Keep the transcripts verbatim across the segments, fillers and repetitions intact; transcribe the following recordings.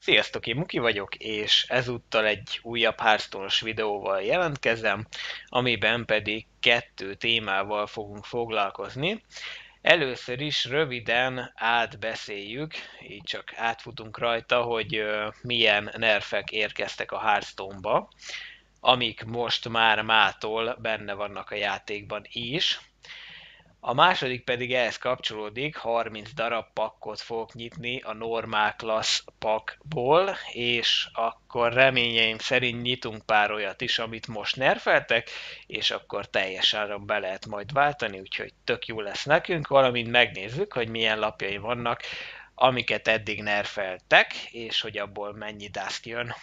Sziasztok, én Muki vagyok, és ezúttal egy újabb Hearthstone-os videóval jelentkezem, amiben pedig kettő témával fogunk foglalkozni. Először is röviden átbeszéljük, így csak átfutunk rajta, hogy ö, milyen nerfek érkeztek a Hearthstone-ba, amik most már mától benne vannak a játékban is. A második pedig ehhez kapcsolódik, harminc darab pakkot fogok nyitni a normál klassz pakból, és akkor reményeim szerint nyitunk pár olyat is, amit most nerfeltek, és akkor teljesen be lehet majd váltani, úgyhogy tök jó lesz nekünk, valamint megnézzük, hogy milyen lapjai vannak, amiket eddig nerfeltek, és hogy abból mennyi dust jön.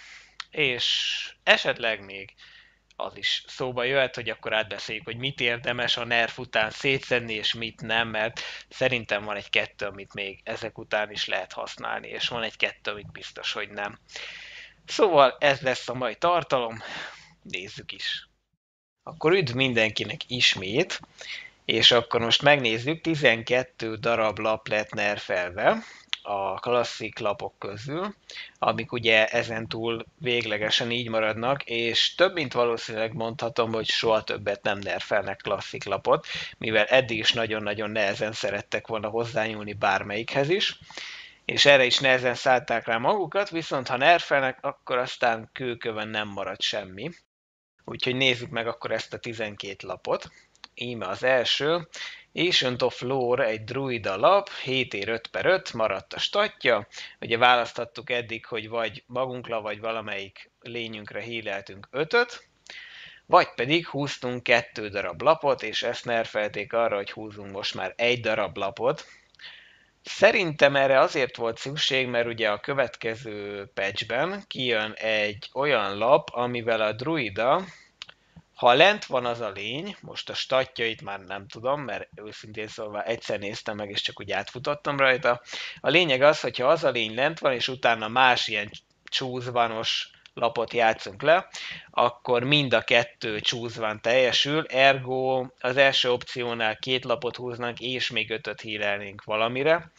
És esetleg még az is szóba jöhet, hogy akkor átbeszéljük, hogy mit érdemes a nerf után szétszedni, és mit nem, mert szerintem van egy-kettő, amit még ezek után is lehet használni, és van egy-kettő, amit biztos, hogy nem. Szóval ez lesz a mai tartalom, nézzük is. Akkor üdv mindenkinek ismét, és akkor most megnézzük, tizenkét darab lap lett nerfelve a klasszik lapok közül, amik ugye ezentúl véglegesen így maradnak, és több mint valószínűleg mondhatom, hogy soha többet nem nerfelnek klasszik lapot, mivel eddig is nagyon-nagyon nehezen szerettek volna hozzányúlni bármelyikhez is, és erre is nehezen szállták rá magukat, viszont ha nerfelnek, akkor aztán kőkövön nem marad semmi. Úgyhogy nézzük meg akkor ezt a tizenkét lapot. Íme az első, Ancient of Lore, egy druida lap, hét ér öt per öt, maradt a statja. Ugye választhattuk eddig, hogy vagy magunkra, vagy valamelyik lényünkre híleltünk ötöt, vagy pedig húztunk kettő darab lapot, és ezt nerfelték arra, hogy húzunk most már egy darab lapot. Szerintem erre azért volt szükség, mert ugye a következő patchben kijön egy olyan lap, amivel a druida, ha lent van az a lény, most a statjait már nem tudom, mert őszintén szólva egyszer néztem meg, és csak úgy átfutottam rajta. A lényeg az, hogyha az a lény lent van, és utána más ilyen csúszvanos lapot játszunk le, akkor mind a kettő csúszvan teljesül, ergo az első opciónál két lapot húznánk, és még ötöt hílelnénk valamire.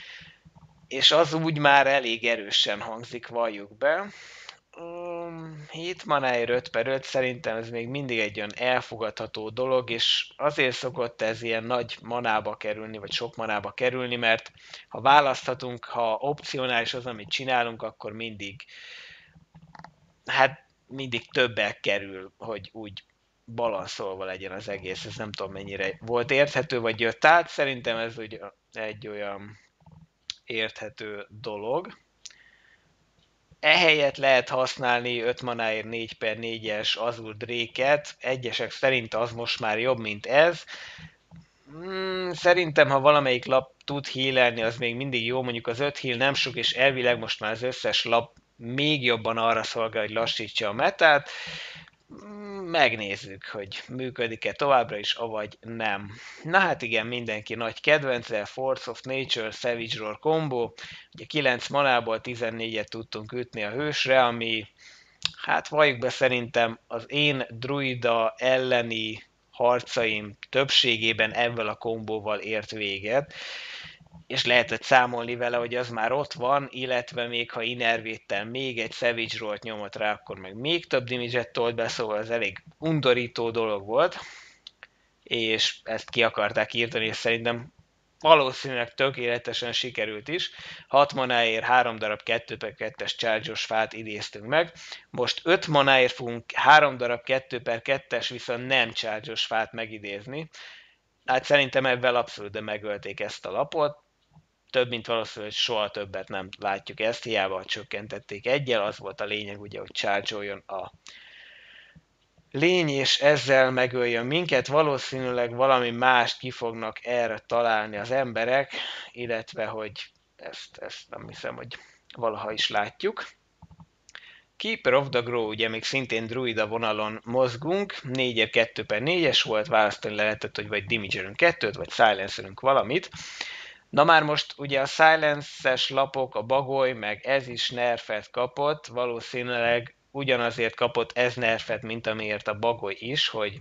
És az úgy már elég erősen hangzik, valljuk be. Um, hét manáért öt per öt, szerintem ez még mindig egy olyan elfogadható dolog, és azért szokott ez ilyen nagy manába kerülni, vagy sok manába kerülni, mert ha választhatunk, ha opcionális az, amit csinálunk, akkor mindig, hát mindig többel kerül, hogy úgy balanszolva legyen az egész. Ez nem tudom mennyire volt érthető, vagy jött át, szerintem ez úgy egy olyan érthető dolog. Ehelyett lehet használni öt manáért négy per négyes Azur Drake-et, egyesek szerint az most már jobb, mint ez. Hmm, szerintem, ha valamelyik lap tud healelni, az még mindig jó, mondjuk az öt heal nem sok, és elvileg most már az összes lap még jobban arra szolgál, hogy lassítsa a metát. Megnézzük, hogy működik-e továbbra is, avagy nem. Na hát igen, mindenki nagy kedvence, Force of Nature, Savage Roar combo. Ugye kilenc manából tizennégyet tudtunk ütni a hősre, ami hát valljuk be, szerintem az én druida elleni harcaim többségében ezzel a kombóval ért véget, és lehetett számolni vele, hogy az már ott van, illetve még ha Innervéttel még egy Savage Roll-t nyomott rá, akkor meg még több damage-et tolt be, szóval ez elég undorító dolog volt, és ezt ki akarták írtani, és szerintem valószínűleg tökéletesen sikerült is. hat manáért három darab kettő per kettes charge-os fát idéztünk meg. Most öt manáért fogunk három darab kettő per kettes viszont nem charge-os fát megidézni. Hát szerintem ebben abszolút megölték ezt a lapot. Több mint valószínű, hogy soha többet nem látjuk ezt, hiába csökkentették egyel, az volt a lényeg, ugye, hogy charge-oljon a lény, és ezzel megöljön minket. Valószínűleg valami mást ki fognak erre találni az emberek, illetve, hogy ezt, ezt nem hiszem, hogy valaha is látjuk. Keeper of the Grove, ugye még szintén druida vonalon mozgunk, négy kettő per négyes volt, választani lehetett, hogy vagy damagerünk kettőt, vagy silencerünk valamit. Na már most ugye a silence-es lapok, a bagoly, meg ez is nerfet kapott, valószínűleg ugyanazért kapott ez nerfet, mint amiért a bagoly is, hogy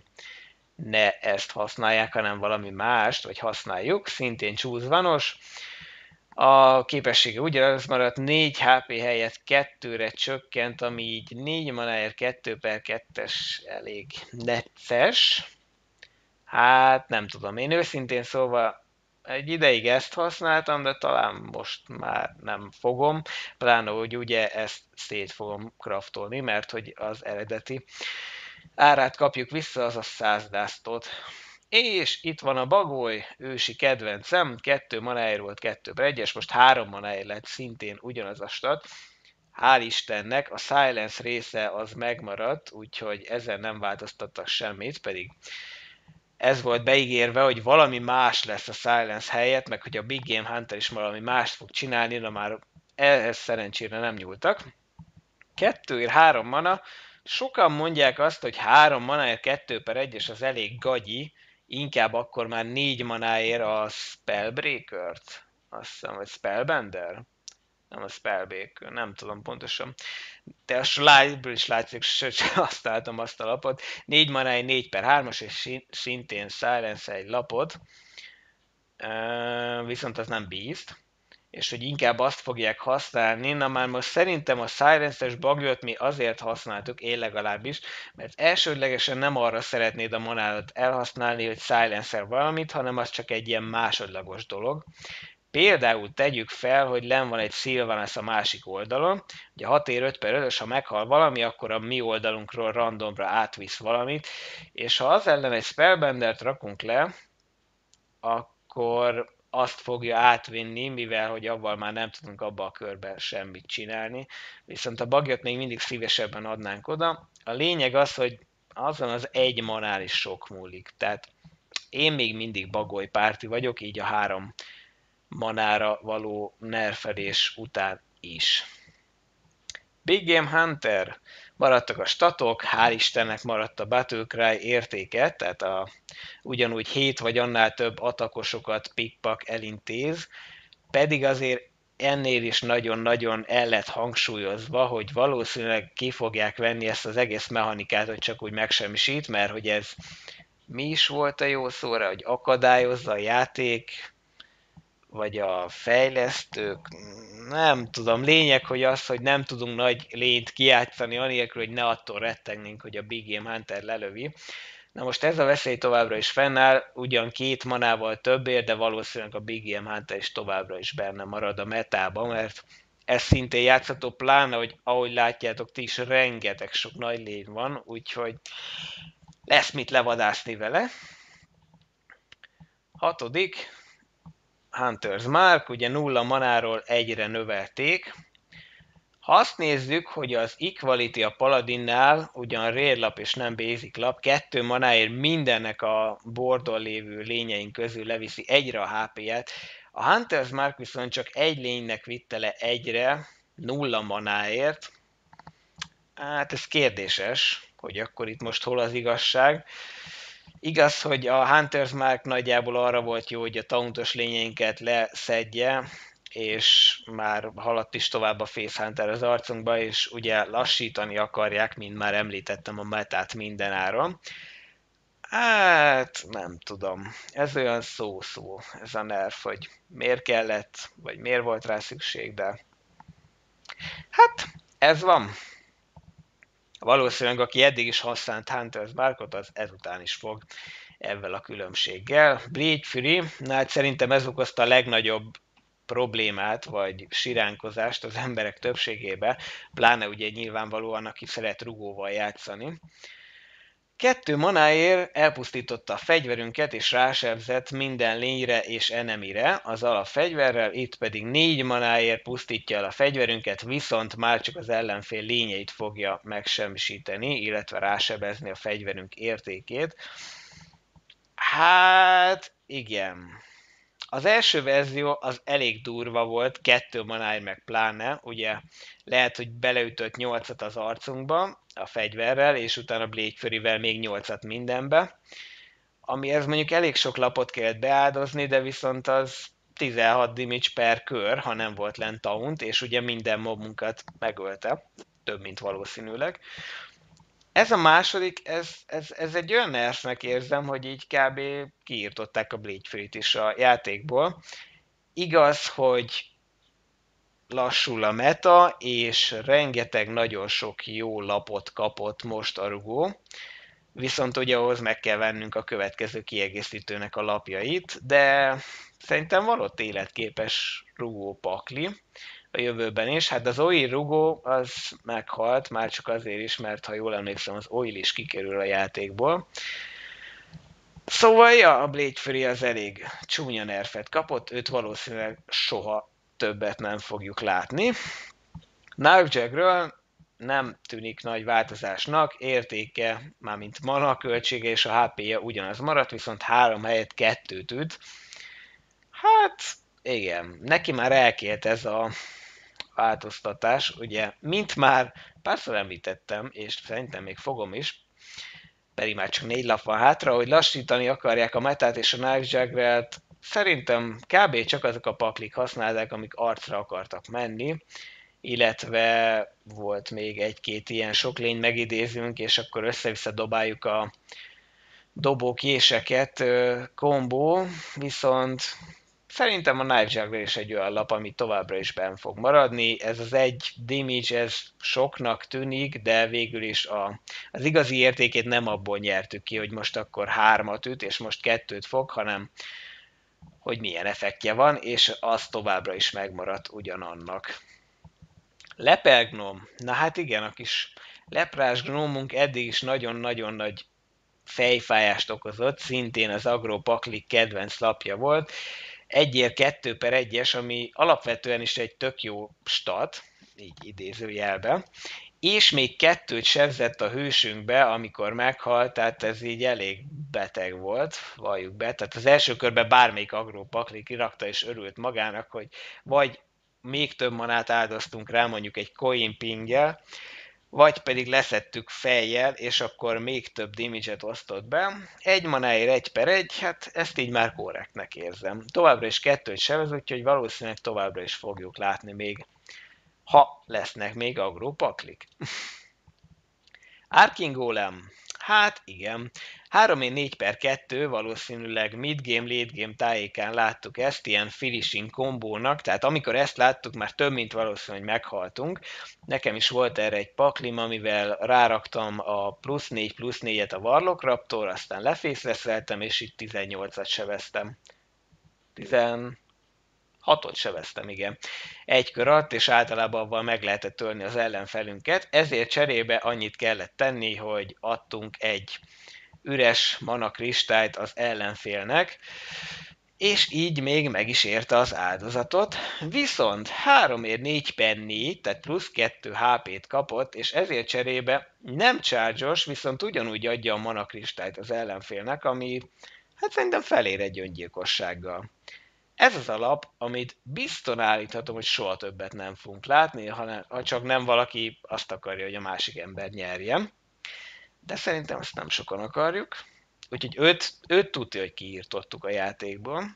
ne ezt használják, hanem valami mást, vagy használjuk, szintén csúszvanos. A képessége ugyanaz maradt, négy há pé helyett kettőre csökkent, ami így négy manáért kettő per kettes elég necces. Hát nem tudom, én őszintén szóval egy ideig ezt használtam, de talán most már nem fogom, pláne, hogy ugye ezt szét fogom craftolni, mert hogy az eredeti árát kapjuk vissza, az a száz dustot. És itt van a bagoly, ősi kedvencem, kettő manáért volt kettő per egyes, most három manáért lett szintén ugyanaz a stat. Hál' Istennek a Silence része az megmaradt, úgyhogy ezen nem változtattak semmit, pedig ez volt beígérve, hogy valami más lesz a Silence helyett, meg hogy a Big Game Hunter is valami mást fog csinálni, de már ehhez szerencsére nem nyúltak. Kettőért három mana, sokan mondják azt, hogy három manáért kettő per egyes az elég gagyi, inkább akkor már négy manáért a Spellbreaker-t, azt hiszem, vagy Spellbender? Nem a Spellbreaker, nem tudom pontosan. De a slide-ből is látszik, sőt, használtam azt a lapot. négy manáért négy per hármas, és szintén Silence egy lapot. Viszont az nem Beast. És hogy inkább azt fogják használni. Na már most szerintem a Silence-es bagyot mi azért használtuk, én legalábbis, mert elsődlegesen nem arra szeretnéd a manádat elhasználni, hogy Silence-el valamit, hanem az csak egy ilyen másodlagos dolog. Például tegyük fel, hogy len van egy Sylvanas a másik oldalon, ugye hat ér öt per ötös, ha meghal valami, akkor a mi oldalunkról randomra átvisz valamit, és ha az ellen egy Spellbendert rakunk le, akkor azt fogja átvinni, mivel hogy avval már nem tudunk abba a körben semmit csinálni, viszont a bagyot még mindig szívesebben adnánk oda. A lényeg az, hogy azon az egy manál is sok múlik, tehát én még mindig bagoly párti vagyok, így a három manára való nerfelés után is. Big Game Hunter, maradtak a statok, hál' Istennek maradt a Battlecry értéke, tehát a, ugyanúgy hét vagy annál több atakosokat pikpak elintéz, pedig azért ennél is nagyon-nagyon el lett hangsúlyozva, hogy valószínűleg ki fogják venni ezt az egész mechanikát, hogy csak úgy megsemmisít, mert hogy ez mi is volt a jó szóra, hogy akadályozza a játék, vagy a fejlesztők, nem tudom, lényeg, hogy az, hogy nem tudunk nagy lényt kijátszani anélkül, hogy ne attól rettegnénk, hogy a Big Game Hunter lelövi. Na most ez a veszély továbbra is fennáll, ugyan két manával többért, de valószínűleg a Big Game Hunter is továbbra is benne marad a metában, mert ez szintén játszható, pláne, hogy ahogy látjátok ti is, rengeteg sok nagy lény van, úgyhogy lesz mit levadászni vele. Hatodik, Hunter's Mark, ugye nulla manáról egyre növelték. Ha azt nézzük, hogy az Equality a Paladinnál ugyan rare lap és nem basic lap, kettő manáért mindennek a bordon lévő lényeink közül leviszi egyre a há pé-ját, a Hunter's Mark viszont csak egy lénynek vitte le egyre, nulla manáért. Hát ez kérdéses, hogy akkor itt most hol az igazság. Igaz, hogy a Hunter's Mark nagyjából arra volt jó, hogy a tauntos lényeinket leszedje, és már haladt is tovább a Face Hunter az arcunkba, és ugye lassítani akarják, mint már említettem, a metát mindenáron. Hát, nem tudom. Ez olyan szó-szó, ez a nerf, hogy miért kellett, vagy miért volt rá szükség, de hát, ez van. Valószínűleg, aki eddig is használt Hunter's Markot, az ezután is fog ezzel a különbséggel. Bleach Fury, na hát szerintem ez okozta a legnagyobb problémát, vagy siránkozást az emberek többségébe, pláne ugye nyilvánvalóan, aki szeret rugóval játszani. Kettő manáért elpusztította a fegyverünket, és rásebzett minden lényre és enemire az alapfegyverrel, itt pedig négy manáért pusztítja el a fegyverünket, viszont már csak az ellenfél lényeit fogja megsemmisíteni, illetve rásebezni a fegyverünk értékét. Hát, igen. Az első verzió az elég durva volt, kettő manáért meg pláne, ugye lehet, hogy beleütött nyolcat az arcunkba a fegyverrel, és utána Blade Fury-vel még nyolcat mindenbe, ami ez mondjuk elég sok lapot kellett beáldozni, de viszont az tizenhat damage per kör, ha nem volt lent taunt, és ugye minden mobunkat megölte, több mint valószínűleg. Ez a második, ez, ez, ez egy olyan nerfnek érzem, hogy így kb. Kiírtották a Bleach Fury-t is a játékból. Igaz, hogy lassul a meta, és rengeteg nagyon sok jó lapot kapott most a rugó, viszont ugye ahhoz meg kell vennünk a következő kiegészítőnek a lapjait, de szerintem van ott életképes rugó pakli a jövőben is. Hát az Oil rugó az meghalt, már csak azért is, mert ha jól emlékszem, az Oil is kikerül a játékból. Szóval ja, a Blade Fury az elég csúnya nerfet kapott, őt valószínűleg soha többet nem fogjuk látni. Knifejackről nem tűnik nagy változásnak, értéke, mármint mana költsége és a há pé-je ugyanaz maradt, viszont három helyett kettőt üt. Hát igen, neki már elkélt ez a változtatás, ugye, mint már párszor említettem, és szerintem még fogom is, pedig már csak négy lap van hátra, hogy lassítani akarják a metát és a Knifejack-relt, szerintem kb. Csak azok a paklik használták, amik arcra akartak menni, illetve volt még egy-két ilyen sok lény megidézünk, és akkor össze-vissza dobáljuk a dobókéseket kombó, viszont szerintem a Knifejack is egy olyan lap, ami továbbra is benn fog maradni. Ez az egy damage, ez soknak tűnik, de végül is a, az igazi értékét nem abból nyertük ki, hogy most akkor hármat üt, és most kettőt fog, hanem hogy milyen effektje van, és az továbbra is megmaradt ugyanannak. Lepelgnóm. Na hát igen, a kis leprás gnómunk eddig is nagyon-nagyon nagy fejfájást okozott, szintén az Agro Paklik kedvenc lapja volt. Egyért kettő per egyes, ami alapvetően is egy tök jó stat, így idézőjelben, és még kettőt sebzett a hősünkbe, amikor meghalt, tehát ez így elég beteg volt, valljuk be. Tehát az első körben bármelyik Agro Paklik kirakta és örült magának, hogy vagy még több manát áldoztunk rá, mondjuk egy coin pinggel, vagy pedig leszettük fejjel, és akkor még több damage-et osztott be. Egy manáért egy per egy, hát ezt így már korrektnek érzem. Továbbra is kettőt sebez, úgyhogy valószínűleg továbbra is fogjuk látni még, ha lesznek még Agro Paklik. Arcing Golem. Hát igen. három négy per kettő, valószínűleg mid-game, late-game tájékán láttuk ezt, ilyen finishing kombónak, tehát amikor ezt láttuk, már több mint valószínű, hogy meghaltunk. Nekem is volt erre egy paklim, amivel ráraktam a plusz négy plusz négyet a Warlock Raptor, aztán lefészreszeltem, és itt tizennyolcat sebeztem. tizenhatot sebeztem, igen. Egy kör alatt, és általában avval meg lehetett ölni az ellenfelünket, ezért cserébe annyit kellett tenni, hogy adtunk egy üres mana kristályt az ellenfélnek, és így még meg is érte az áldozatot, viszont háromért négy per négy, tehát plusz kettő há pét kapott, és ezért cserébe nem charge-os, viszont ugyanúgy adja a mana kristályt az ellenfélnek, ami hát szerintem felér egy öngyilkossággal. Ez az a lap, amit bizton állíthatom, hogy soha többet nem fogunk látni, hanem, ha csak nem valaki azt akarja, hogy a másik ember nyerjen. De szerintem ezt nem sokan akarjuk. Úgyhogy őt, őt tudja, hogy kiírtottuk a játékból.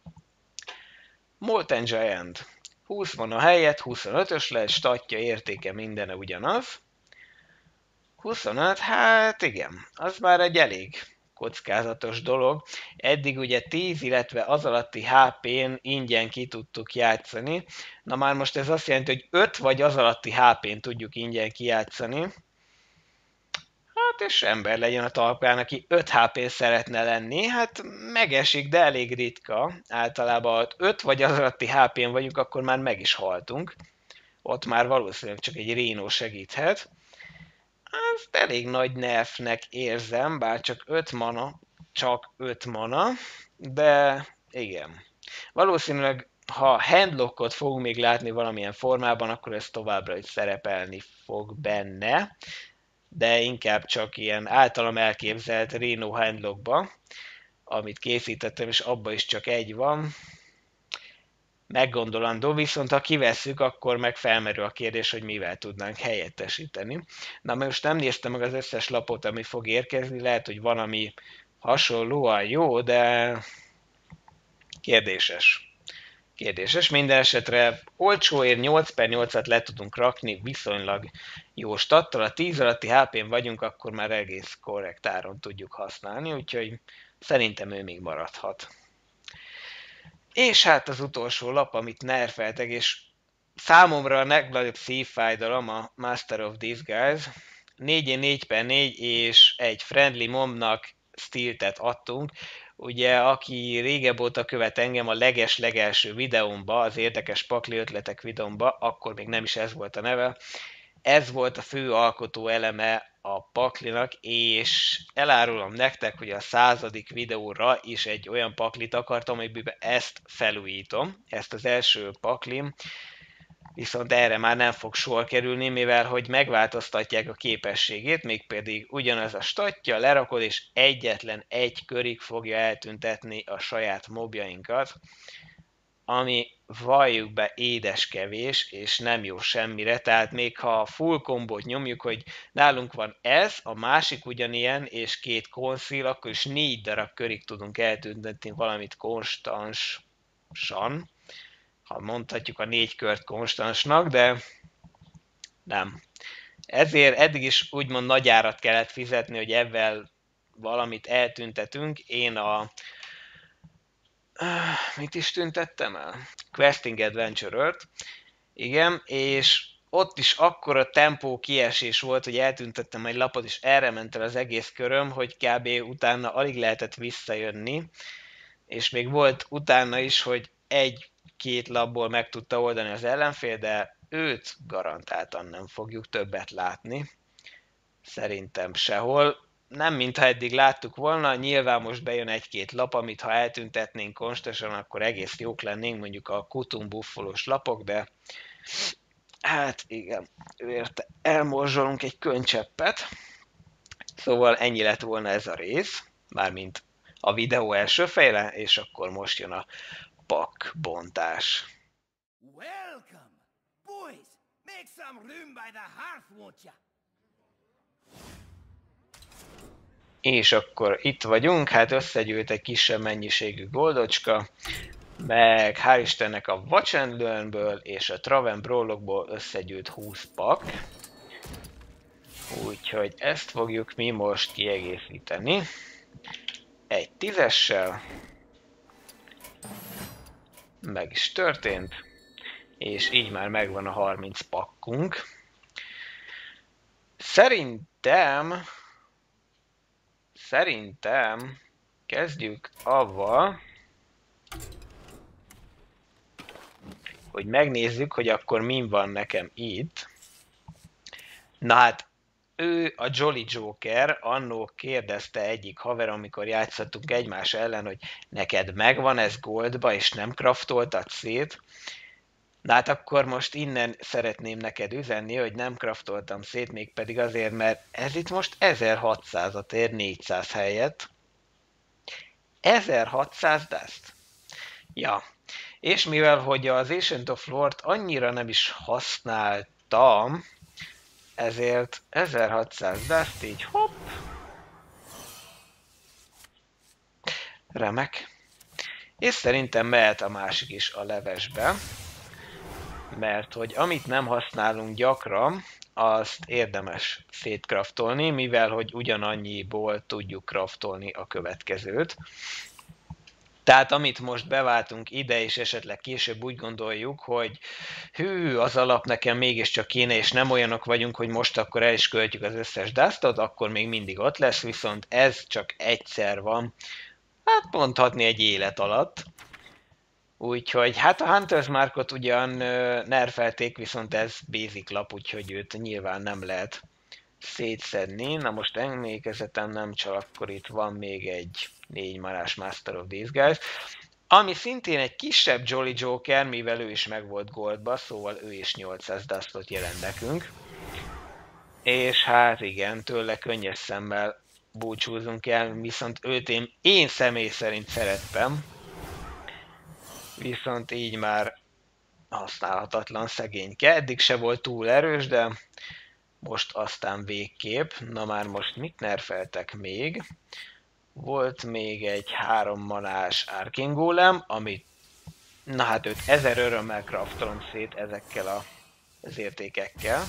Molten Giant. húsz van a helyet, huszonötös lesz, statja, értéke, mindene ugyanaz. huszonöt, hát igen, az már egy elég kockázatos dolog. Eddig ugye tíz, illetve az alatti há pén ingyen ki tudtuk játszani. Na már most ez azt jelenti, hogy öt vagy az alatti há pén tudjuk ingyen kijátszani. Hát és ember legyen a talpán, aki öt há pén szeretne lenni, hát megesik, de elég ritka. Általában öt vagy az alatti há pén vagyunk, akkor már meg is haltunk. Ott már valószínűleg csak egy Rhino segíthet. Ezt elég nagy nerfnek érzem, bár csak öt mana, csak öt mana, de igen. Valószínűleg, ha handlockot fogunk még látni valamilyen formában, akkor ez továbbra is szerepelni fog benne, de inkább csak ilyen általam elképzelt Rhino handlockba, amit készítettem, és abban is csak egy van. Meggondolandó, viszont ha kivesszük, akkor meg felmerül a kérdés, hogy mivel tudnánk helyettesíteni. Na most nem néztem meg az összes lapot, ami fog érkezni, lehet, hogy van, ami hasonlóan jó, de kérdéses. Kérdéses. Minden esetre olcsóért nyolc per nyolcat le tudunk rakni, viszonylag jó stattal. A tíz alatti há pén vagyunk, akkor már egész korrekt áron tudjuk használni, úgyhogy szerintem ő még maradhat. És hát az utolsó lap, amit nerfeltek, és számomra a legnagyobb szívfájdalom a Master of Disguise. négy négy per négy és egy friendly momnak stiltet adtunk. Ugye, aki régebb óta követ engem a leges-legelső videómba, az érdekes pakli ötletek videómba, akkor még nem is ez volt a neve, ez volt a fő alkotó eleme a paklinak, és elárulom nektek, hogy a századik videóra is egy olyan paklit akartam, amiben ezt felújítom, ezt az első paklim, viszont erre már nem fog sor kerülni, mivel hogy megváltoztatják a képességét, mégpedig ugyanaz a statja, lerakod, és egyetlen egy körig fogja eltüntetni a saját mobjainkat, ami valljuk be édes kevés, és nem jó semmire, tehát még ha a full kombót nyomjuk, hogy nálunk van ez, a másik ugyanilyen, és két konszíl, akkor is négy darab körig tudunk eltüntetni valamit konstansan, ha mondhatjuk a négy kört konstansnak, de nem. Ezért eddig is úgymond nagy árat kellett fizetni, hogy ebben valamit eltüntetünk. Én a... mit is tüntettem el? Questing Adventure-ört. Igen, és ott is akkora tempó kiesés volt, hogy eltüntettem egy lapot, és erre ment el az egész köröm, hogy kb. Utána alig lehetett visszajönni, és még volt utána is, hogy egy-két lapból meg tudta oldani az ellenfél, de őt garantáltan nem fogjuk többet látni. Szerintem sehol. Nem mintha eddig láttuk volna, nyilván most bejön egy-két lap, amit ha eltüntetnénk konstansan, akkor egész jók lennénk, mondjuk a Kutum buffolós lapok, de hát igen, érte elmorzsolunk egy könycseppet. Szóval ennyi lett volna ez a rész, mármint a videó első fele, és akkor most jön a pakbontás. Welcome! Boys, make some room by the hearth, won't ya? És akkor itt vagyunk, hát összegyűlt egy kisebb mennyiségű goldocska, meg hál' Istennek a Watch and Learnből és a Traven Brawlokból összegyűlt húsz pak. Úgyhogy ezt fogjuk mi most kiegészíteni. Egy tízessel. Meg is történt. És így már megvan a harminc pakkunk. Szerintem... Szerintem kezdjük avval, hogy megnézzük, hogy akkor min van nekem itt. Na hát, ő a Jolly Joker, annó kérdezte egyik haver, amikor játszottunk egymás ellen, hogy neked megvan ez goldba, és nem craftoltad szét. Na hát akkor most innen szeretném neked üzenni, hogy nem craftoltam szét, mégpedig azért, mert ez itt most ezerhatszázat ér négyszáz helyett. ezerhatszáz dust? Ja. És mivel, hogy az Ancient of Lore-t annyira nem is használtam, ezért ezerhatszáz dust így hopp. Remek. És szerintem mehet a másik is a levesbe. Mert hogy amit nem használunk gyakran, azt érdemes szétkraftolni, mivel hogy ugyanannyiból tudjuk kraftolni a következőt. Tehát amit most beváltunk ide, és esetleg később úgy gondoljuk, hogy hű, az alap nekem mégiscsak kéne, és nem olyanok vagyunk, hogy most akkor el is költjük az összes dustot, akkor még mindig ott lesz, viszont ez csak egyszer van, hát mondhatni egy élet alatt. Úgyhogy hát a Hunter's Markot ugyan nerfelték, viszont ez basic lap, úgyhogy őt nyilván nem lehet szétszedni. Na most emlékezetem nem csal, akkor itt van még egy négy marás Master of Disguise, ami szintén egy kisebb Jolly Joker, mivel ő is meg volt goldba, szóval ő is nyolcszáz dustot jelent nekünk. És hát igen, tőle könnyes szemmel búcsúzunk el, viszont őt én, én személy szerint szerettem. Viszont így már használhatatlan szegényke. Eddig se volt túl erős, de most aztán végképp. Na már most mit nerfeltek még? Volt még egy három manás Arcane Golem, amit na hát őt ezer örömmel craftolom szét ezekkel a, az értékekkel.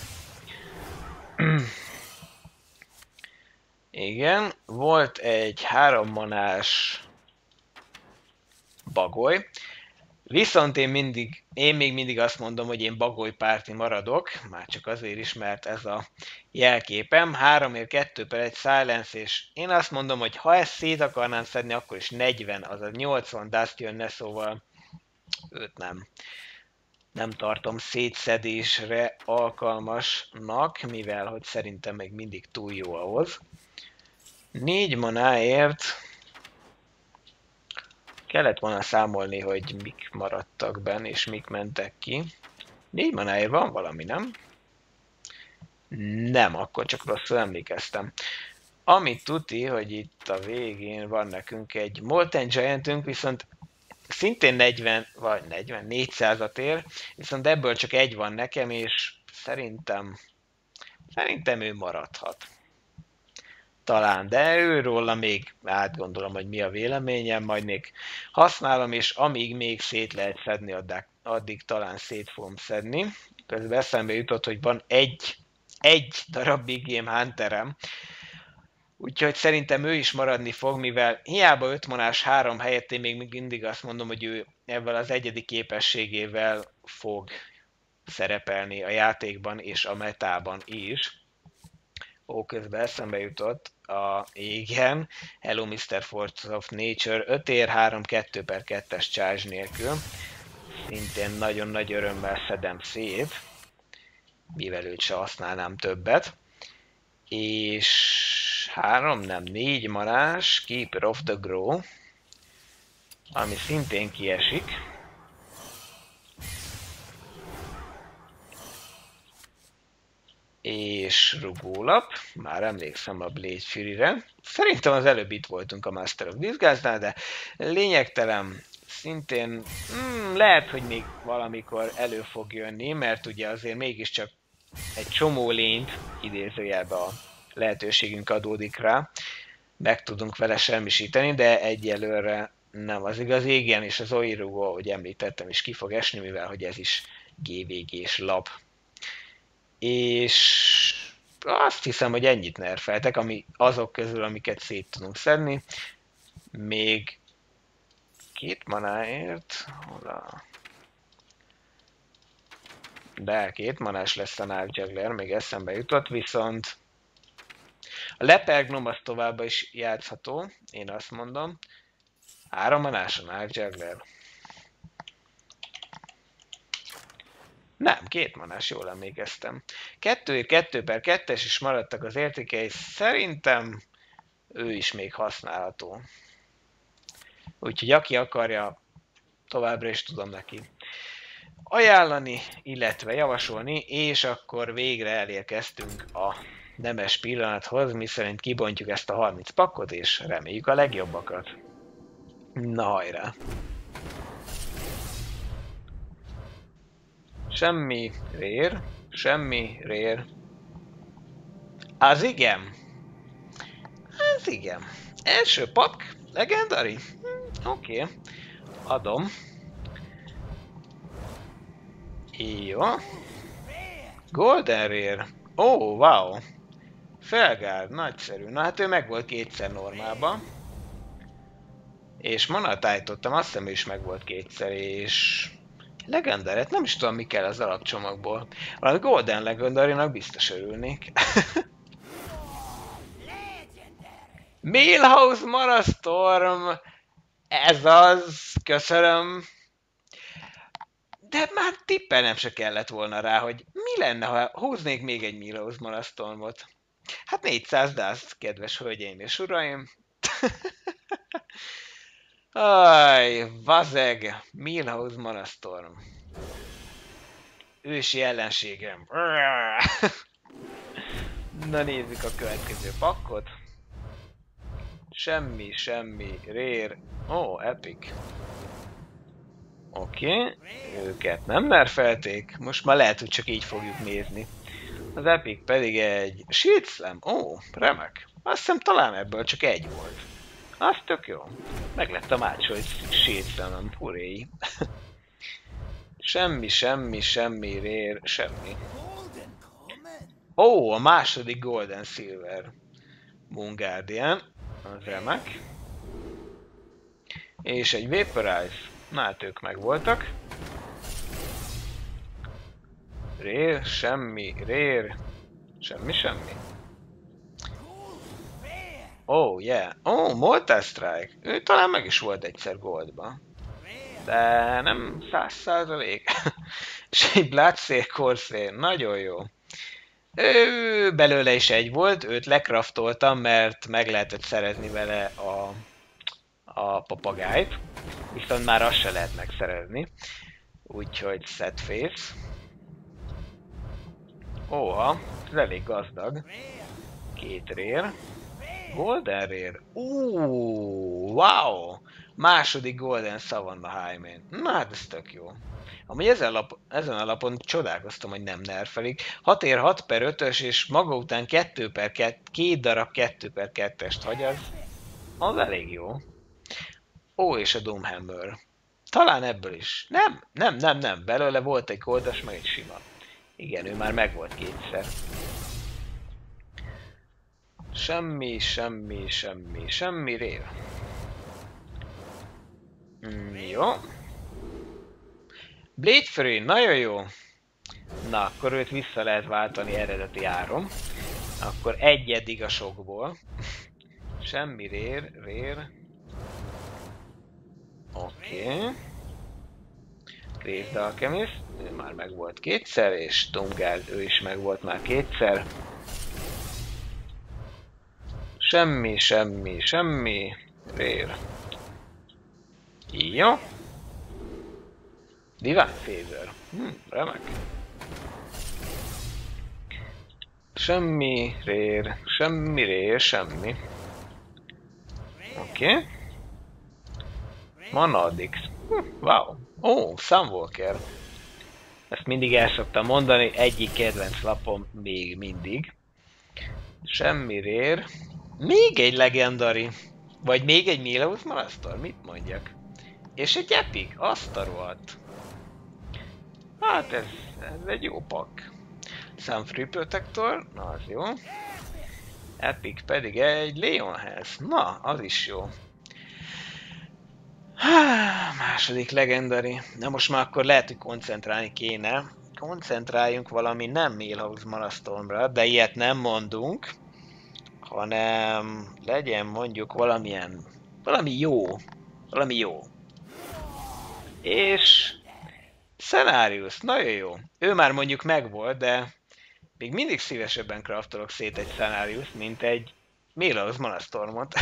Igen, volt egy három manás bagoly. Viszont én mindig, én még mindig azt mondom, hogy én bagoly párti maradok, már csak azért is, mert ez a jelképem. háromért kettő per egy silence, és én azt mondom, hogy ha ezt szét akarnám szedni, akkor is negyven, azaz nyolcvan dust jönne, szóval őt nem. Nem tartom szétszedésre alkalmasnak, mivel hogy szerintem még mindig túl jó ahhoz. Négy manáért kellett volna számolni, hogy mik maradtak benne, és mik mentek ki. Négy manáért van valami, nem? Nem, akkor csak rosszul emlékeztem. Amit tuti, hogy itt a végén van nekünk egy Molten Giantünk, viszont szintén negyven, vagy negyven, négyszázat ér, viszont ebből csak egy van nekem, és szerintem, szerintem ő maradhat. Talán, de őróla még átgondolom, hogy mi a véleményem, majd még használom, és amíg még szét lehet szedni, addig, addig talán szét fogom szedni. Közben eszembe jutott, hogy van egy, egy darab Big Game Hunterem, úgyhogy szerintem ő is maradni fog, mivel hiába öt manás három helyett én még mindig azt mondom, hogy ő ebben az egyedi képességével fog szerepelni a játékban és a metában is. Ó, közben eszembe jutott a igen, Hello miszter Force of Nature öt ér három kettő per kettes charge nélkül. Szintén nagyon nagy örömmel szedem szét, mivel őt se használnám többet. És három, nem, négy manás, Keeper of the Grow, ami szintén kiesik. És rugólap, már emlékszem a Blade Fury-re. Szerintem az előbb itt voltunk a Master of Disguise-nál, de lényegtelen, szintén hmm, lehet, hogy még valamikor elő fog jönni, mert ugye azért mégiscsak egy csomó lényt, idézőjelben a lehetőségünk adódik rá, meg tudunk vele semmisíteni, de egyelőre nem. Az igaz, igen, és az Oirugó, ahogy említettem, is ki fog esni, mivel hogy ez is gé vé gés lap. És azt hiszem, hogy ennyit nerfeltek, ami azok közül, amiket szét tudunk szedni. Még két manáért, hol a... de két manás lesz a Knife Juggler, még eszembe jutott, viszont a Leper Gnome az továbbá is játszható, én azt mondom. Három manás a Knife Juggler. Nem, két manás, jól emlékeztem. Kettőért kettő per kettes is maradtak az értékei, szerintem ő is még használható. Úgyhogy aki akarja, továbbra is tudom neki ajánlani, illetve javasolni, és akkor végre elérkeztünk a nemes pillanathoz, miszerint kibontjuk ezt a harminc pakkot, és reméljük a legjobbakat. Na hajrá! Semmi rér, semmi rér. Az igen. Az igen. Első pak, legendary. Hm, Oké, okay. Adom. Jó. Golden Rare. Ó, oh, wow. Felgárd, nagyszerű. Na hát ő meg volt kétszer normálban. És Monatájtottam, azt hiszem ő is meg volt kétszer, és... Legendaret, nem is tudom mi kell az alapcsomagból. Valami Golden Legendary-nak biztos örülnék. Millhouse Marastorm! Ez az, köszönöm. De már tippelnem se kellett volna rá, hogy mi lenne, ha húznék még egy Millhouse Marastormot. Hát négyszáz dust, kedves hölgyeim és uraim. Aj, vazeg, Millhouse Marastorm. Ősi ellenségem. Na nézzük a következő pakkot. Semmi, semmi, rare. Ó, oh, epic. Oké, okay. Őket nem nerfelték. Most már lehet, hogy csak így fogjuk nézni. Az epic pedig egy Shield Slam. Ó, oh, remek. Azt hiszem talán ebből csak egy volt. Az tök jó. Meg lett a mács, hogy Shield Slam, puréi. Semmi, semmi, semmi, rare, semmi. Ó, oh, a második Golden Silver Moon Guardian. Az remek. És egy Vaporize. Na hát ők meg voltak. Rér, semmi, rér, semmi, semmi. Oh, yeah. Oh, Mortal Strike. Ő talán meg is volt egyszer goldba. De nem száz százalék. És egy Bloodsail Corsair. Nagyon jó. Ő belőle is egy volt, őt lekraftoltam, mert meg lehetett szerezni vele a, a papagájt. Viszont már azt se lehet megszerezni. Úgyhogy set face. Óha, ez elég gazdag. Két rér. Golden rér. Uuuuh, wow! Második Golden Savanna Highmane. Na hát ez tök jó. Amúgy ezen, lap, ezen a lapon csodálkoztam, hogy nem nerfelik. hat ér hat per ötös és maga után kettő per kettő, két darab kettő per kettest hagy, az, az elég jó. Ó, és a Doomhammer. Talán ebből is. Nem, nem, nem, nem. Belőle volt egy goldas, meg egy sima. Igen, ő már megvolt kétszer. Semmi, semmi, semmi, semmi rév. Mm, jó. Blade Fury, nagyon jó. Na, akkor őt vissza lehet váltani eredeti áron. Akkor egy eddig a sokból. Semmi rér, rér. Oké. Okay. Crazed Alchemist, ő már megvolt kétszer, és Doomguard, ő is megvolt már kétszer. Semmi, semmi, semmi. Rér. Jó. Divine Favor. Hm, remek. Semmi, rér, semmi, rér, semmi. Oké. Okay. Manadix. Hm, wow. Ó, oh, Sunwalker. Ezt mindig el szoktam mondani, egyik kedvenc lapom még mindig. Semmi rér. Még egy legendary. Vagy még egy Milaus Malastor, mit mondjak? És egy epic, azt a rohadt. Hát ez, ez egy jó pak. Sun Free Protector, na az jó. Epic pedig egy Leonhez, na az is jó. Második legendary. Na most már akkor lehet, hogy koncentrálni kéne. Koncentráljunk valami nem Milhouse Malastormra, de ilyet nem mondunk. Hanem legyen mondjuk valamilyen, valami jó. Valami jó. És Cenarius, nagyon jó. Ő már mondjuk megvolt, de még mindig szívesebben craftolok szét egy Cenarius, mint egy Milhouse Malastormot.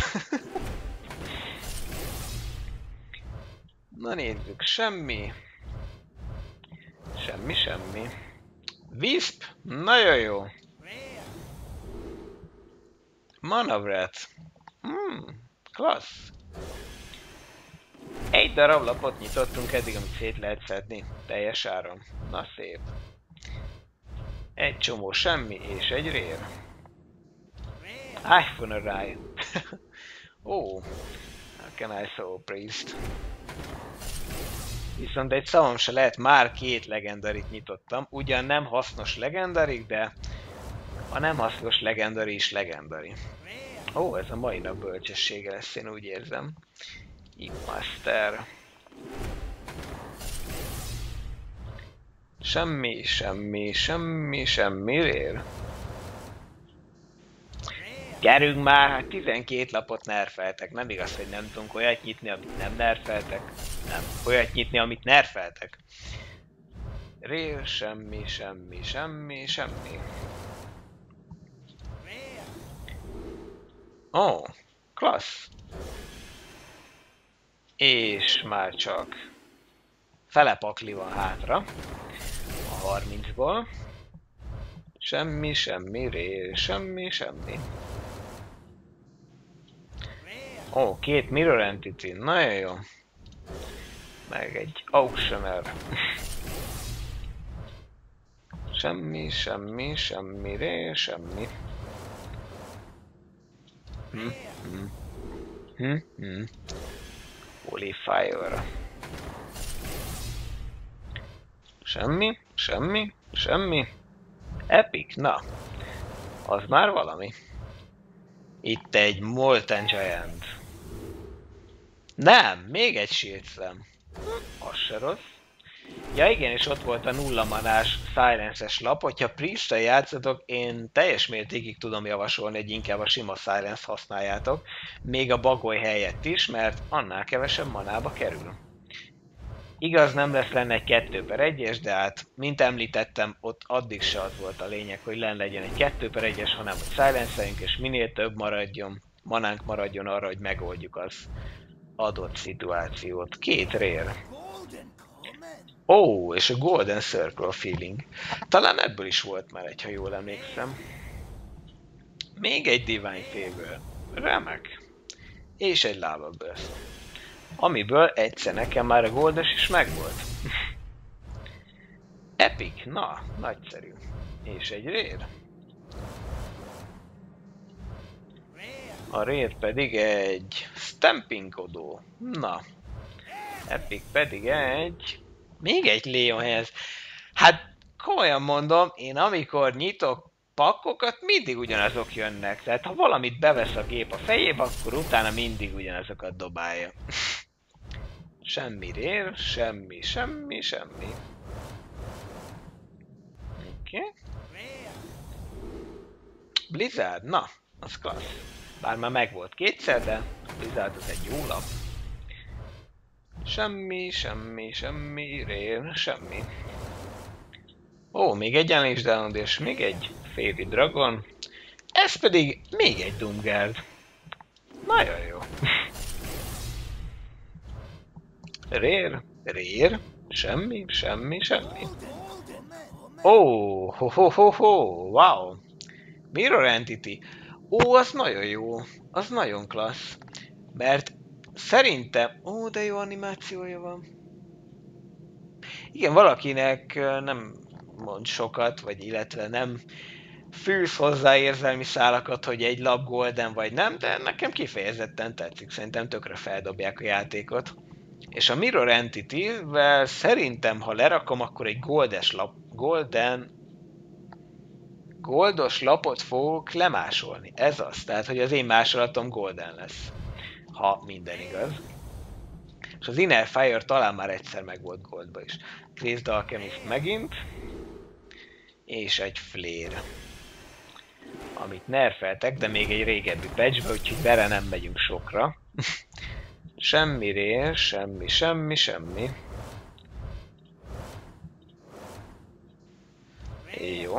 Na nézzük, semmi. Semmi, semmi. Wisp, nagyon jó. Manavret. Hmm, klassz. Egy darab lapot nyitottunk eddig, amit szét lehet szedni. Teljes áron. Na szép. Egy csomó semmi és egy rér. iPhone Ride. Ó. Oh. How can I so praised? Viszont egy szavam se lehet, már két legendarit nyitottam. Ugyan nem hasznos legendarik, de a nem hasznos legendary is legendary. Ó, oh, ez a mai nap bölcsessége lesz, én úgy érzem. Master. Semmi, semmi, semmi, semmi rér. Gyerünk már, hát tizenkét lapot nerfeltek. Nem igaz, hogy nem tudunk olyat nyitni, amit nem nerfeltek. Nem, olyat nyitni, amit nerfeltek. Rér, semmi, semmi, semmi, semmi. Ó, oh, klassz. És már csak fele pakli van hátra a harmincból. Semmi, semmi, rér, semmi, semmi. Ó, oh, két Mirror Entity, nagyon jó. Meg egy Auctioneer. Semmi, semmi, semmi, rér, semmi. Hm, hm. Hm, hm. Holy Fire. Semmi, semmi, semmi. Epic, na. Az már valami. Itt egy Molten Giant. Nem, még egy Shield Slam. Az se rossz. Ja igen, és ott volt a nulla manás Silence-es lap. Hogyha Priest-tel játszatok, én teljes mértékig tudom javasolni, hogy inkább a sima Silence használjátok, még a bagoly helyett is, mert annál kevesebb manába kerül. Igaz, nem lesz lenne egy kettő per egyes, de hát, mint említettem, ott addig se az volt a lényeg, hogy lenne legyen egy kettő per egyes, hanem hogy silence-eljünk, és minél több maradjon, manánk maradjon arra, hogy megoldjuk az adott szituációt. Két rare. Ó, oh, és a Golden Circle feeling. Talán ebből is volt már egy, ha jól emlékszem. Még egy Divine Favor. Remek. És egy Lava Burst. Amiből egyszer nekem már a goldes is megvolt. Epic, na, nagyszerű. És egy rare. A rare pedig egy Stamping Godó. Na. Epic pedig egy... Még egy Leonhez. Hát komolyan mondom, én amikor nyitok pakkokat, mindig ugyanazok jönnek. Tehát ha valamit bevesz a gép a fejébe, akkor utána mindig ugyanazokat dobálja. Semmi rare, semmi, semmi, semmi. Oké. Okay. Blizzard, na, az klassz. Bár már megvolt kétszer, de Blizzard az egy jó lap. Semmi, semmi, semmi, rare, semmi. Ó, még egy Unleashed Down és még egy Fairy Dragon. Ez pedig még egy Doomguard. Nagyon jó. Rare, rare, semmi, semmi, semmi. Ó, oh, ho, ho, ho, ho, wow. Mirror Entity. Ó, az nagyon jó. Az nagyon klassz. Mert szerintem... Ó, de jó animációja van. Igen, valakinek nem mond sokat, vagy illetve nem fűz hozzá érzelmi szálakat, hogy egy lap golden vagy nem, de nekem kifejezetten tetszik. Szerintem tökre feldobják a játékot. És a Mirror Entity-vel szerintem, ha lerakom, akkor egy goldes lap, golden, goldos lapot fogok lemásolni. Ez az, tehát, hogy az én másolatom golden lesz. Ha minden igaz. És az Inner Fire talán már egyszer meg volt goldba is. Crazed Alchemist megint. És egy Flare. Amit nerfeltek, de még egy régebbi patchbe, úgyhogy bele nem megyünk sokra. Semmi rare, semmi, semmi, semmi. Jó.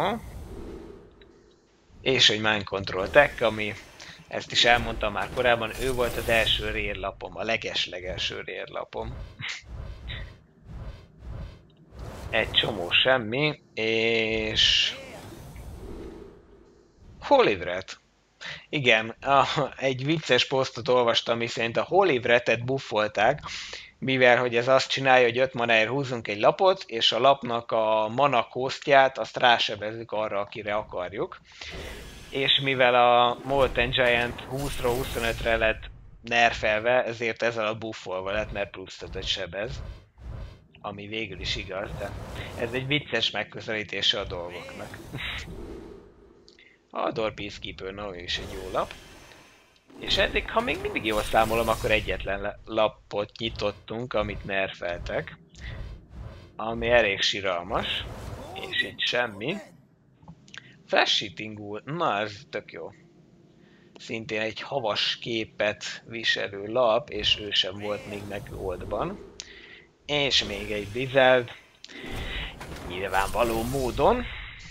És egy Mind Control Tech, ami, ezt is elmondtam már korábban, ő volt az első rare lapom, a leges-legelső rare lapom. Egy csomó semmi, és... Holy Wrath. Igen, a, egy vicces posztot olvastam, miszerint a Holy Wrath-et buffolták, mivel hogy ez azt csinálja, hogy öt manáért húzunk egy lapot, és a lapnak a mana costját azt rásebezzük arra, akire akarjuk. És mivel a Molten Giant húszról huszonötre lett nerfelve, ezért ezzel a buffolva lett, mert plusz ötöt sebez. Ami végül is igaz, de ez egy vicces megközelítése a dolgoknak. A Door Peacekeeper, na, is egy jó lap. És eddig, ha még mindig jól számolom, akkor egyetlen lapot nyitottunk, amit nerfeltek. Ami elég siralmas. És egy semmi. Flash Eating Ghoul, na ez tök jó. Szintén egy havas képet viselő lap, és ő sem volt még meg goldban. És még egy Blizzard. Nyilvánvaló módon.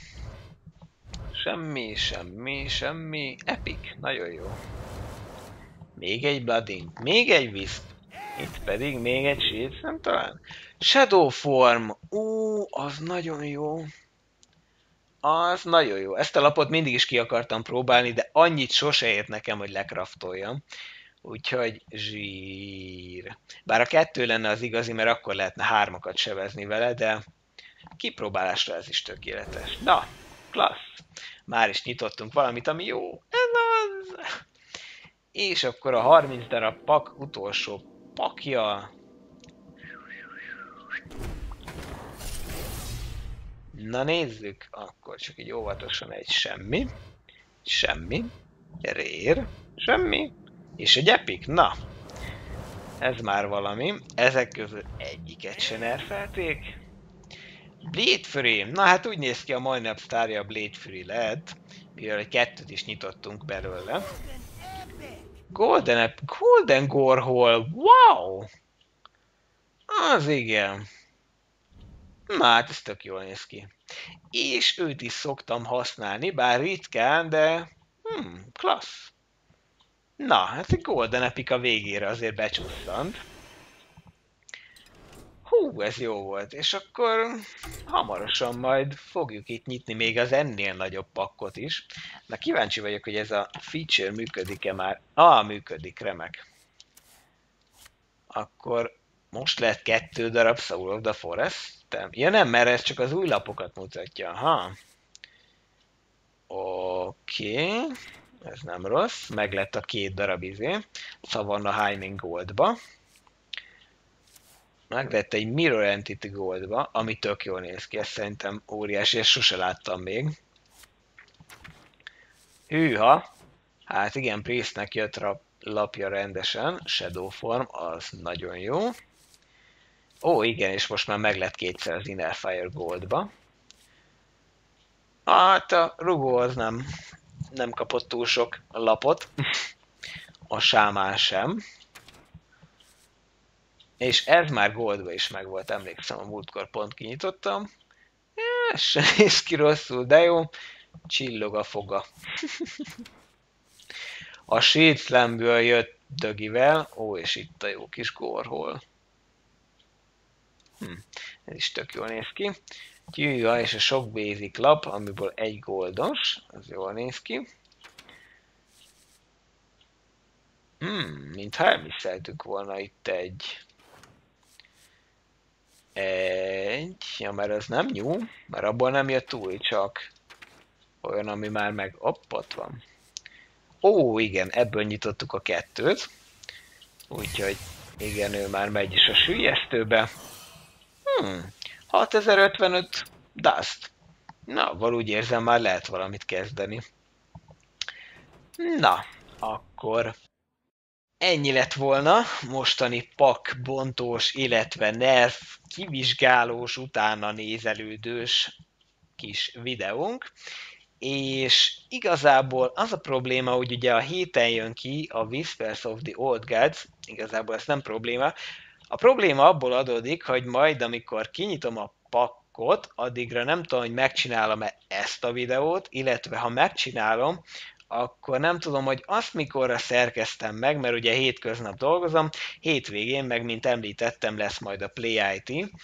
Semmi, semmi, semmi. Epic, nagyon jó. Még egy Blooding, még egy Wisp. Itt pedig még egy Shield, nem talán. Shadow Form. Ú, az nagyon jó. Az nagyon jó. Ezt a lapot mindig is ki akartam próbálni, de annyit sose ért nekem, hogy lekraftoljam. Úgyhogy zsír. Bár a kettő lenne az igazi, mert akkor lehetne hármakat sebezni vele, de kipróbálásra ez is tökéletes. Na, klassz. Már is nyitottunk valamit, ami jó. Ez az. És akkor a harminc darab pak utolsó pakja. Na nézzük, akkor csak így óvatosan egy semmi. Semmi. Rare. Semmi. És egy epic. Na. Ez már valami. Ezek közül egyiket se nerfelték. Blade Fury. Na hát úgy néz ki, a mai nap sztárja a Blade Fury lehet, mivel egy kettőt is nyitottunk belőle. Golden epic! Golden, Golden Gorehol. Wow! Az igen. Na hát ez tök jól néz ki. És őt is szoktam használni, bár ritkán, de hmm, klassz. Na, hát egy Golden Epic a végére azért becsusszant. Hú, ez jó volt, és akkor hamarosan majd fogjuk itt nyitni még az ennél nagyobb pakkot is. Na kíváncsi vagyok, hogy ez a feature működik-e már. Ah, működik, remek. Akkor most lehet kettő darab Soul of the Forest. Ja nem, mert ez csak az új lapokat mutatja. Aha. Oké. Okay. Ez nem rossz. Meg lett a két darab izé. Savannah Heining Goldba. Meg lett egy Mirror Entity Goldba, ami tök jól néz ki. Ez szerintem óriási, ezt sose láttam még. Hűha. Hát igen, Priestnek jött lapja rendesen. Shadow Form, az nagyon jó. Ó, igen, és most már meg lett kétszer az Inner Fire Goldba. Hát a rugó az nem, nem kapott túl sok lapot. A sámán sem. És ez már Goldba is megvolt, emlékszem, a múltkor pont kinyitottam. Ez sem néz ki rosszul, de jó. Csillog a foga. A Shade Slamből jött Dögivel. Ó, és itt a jó kis Gorehol. Hm, ez is tök jól néz ki. Gyűjja és a sok basic lap, amiből egy goldos. Ez jól néz ki. Hmm, mintha elmisszeltük volna itt egy... Egy... Ja, mert ez nem new, mert abból nem jött új, csak olyan, ami már meg... Hopp, ott van. Ó, igen, ebből nyitottuk a kettőt. Úgyhogy igen, ő már megy is a süllyesztőbe. Hmm, hatezer-ötvenöt Dust. Na, val úgy érzem, már lehet valamit kezdeni. Na, akkor ennyi lett volna mostani pak bontós, illetve nerf kivizsgálós, utána nézelődős kis videónk. És igazából az a probléma, hogy ugye a héten jön ki a Whispers of the Old Gods, igazából ez nem probléma. A probléma abból adódik, hogy majd amikor kinyitom a pakkot, addigra nem tudom, hogy megcsinálom-e ezt a videót, illetve ha megcsinálom, akkor nem tudom, hogy azt mikorra szerkeztem meg, mert ugye hétköznap dolgozom, hétvégén meg, mint említettem, lesz majd a Play i té.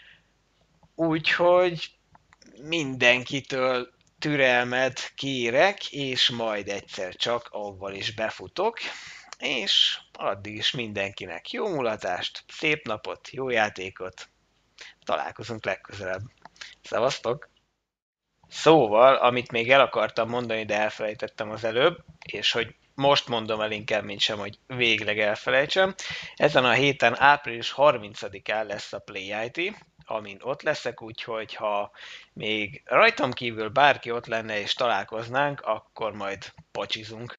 Úgyhogy mindenkitől türelmet kérek, és majd egyszer csak avval is befutok, és addig is mindenkinek jó mulatást, szép napot, jó játékot, találkozunk legközelebb. Szevasztok! Szóval, amit még el akartam mondani, de elfelejtettem az előbb, és hogy most mondom el inkább, mint sem, hogy végleg elfelejtsem. Ezen a héten április harmincadikán lesz a Play i té, amin ott leszek, úgyhogy ha még rajtam kívül bárki ott lenne és találkoznánk, akkor majd pacsizunk.